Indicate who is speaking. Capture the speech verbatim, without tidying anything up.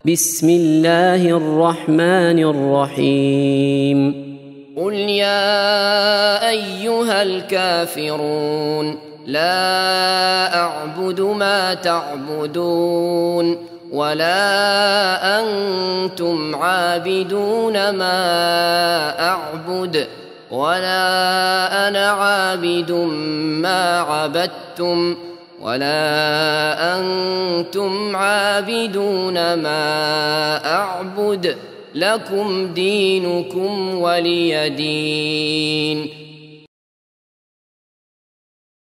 Speaker 1: بسم الله الرحمن الرحيم
Speaker 2: قل يا أيها الكافرون لا أعبد ما تعبدون ولا أنتم عابدون ما أعبد ولا أنا عابد ما عبدتم ولا أنتم عابدون ما أعبد لكم دينكم ولي دين.